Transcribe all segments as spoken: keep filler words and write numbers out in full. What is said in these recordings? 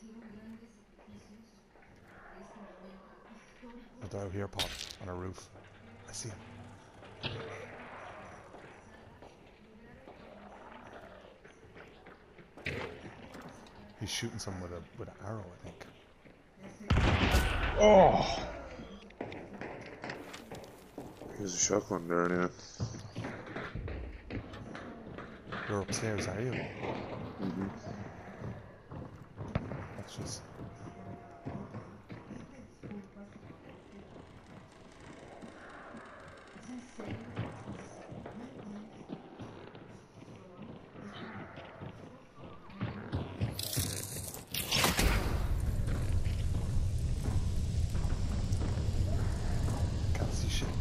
Oh, they're out here, Paul, on a roof. I see him. He's shooting someone with a with an arrow, I think. Oh! There's a shotgun there now. You're upstairs, are you? Mm-hmm. That's just... Can't see shit.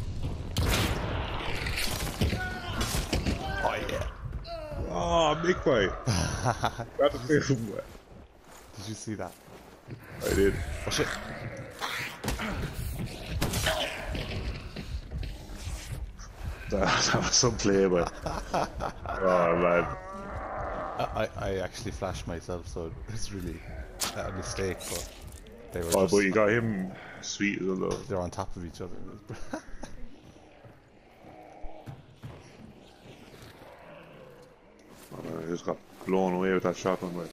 Oh yeah. Oh, big fight! Got the film. Did you see that? I did. Oh shit. That, that was some play, but oh man. I, I actually flashed myself, so it's really a mistake, but they were Oh, just, but you got him sweet as well, though. they're on top of each other. Oh, man, I just got blown away with that shotgun, like.